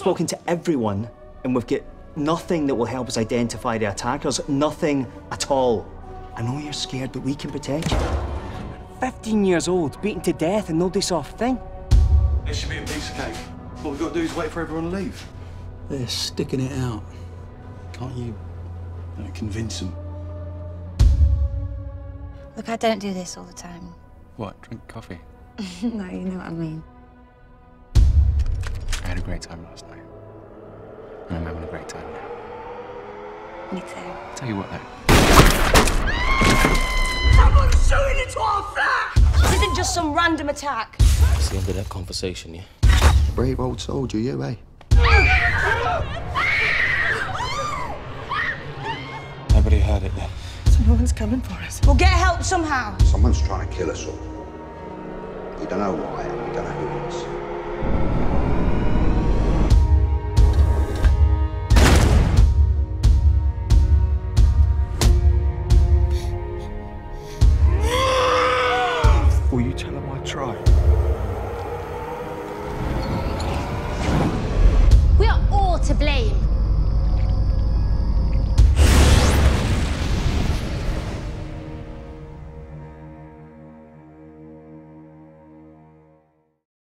spoken to everyone, and we've got nothing that will help us identify the attackers. Nothing at all. I know you're scared, but we can protect you. 15 years old, beaten to death, and nobody saw a thing. It should be a piece of cake. What we've got to do is wait for everyone to leave. They're sticking it out. Can't you convince them? Look, I don't do this all the time. What, drink coffee? No, you know what I mean. I had a great time last night. And I'm having a great time now. Me too. Tell you what, though. Someone's shooting into our flat! This isn't just some random attack. That's the end of that conversation, yeah? Brave old soldier, you, eh? Nobody heard it then. So no one's coming for us. We'll get help somehow. Someone's trying to kill us all. We don't know why, and we don't know who it is. Will you tell them I tried? We are all to blame.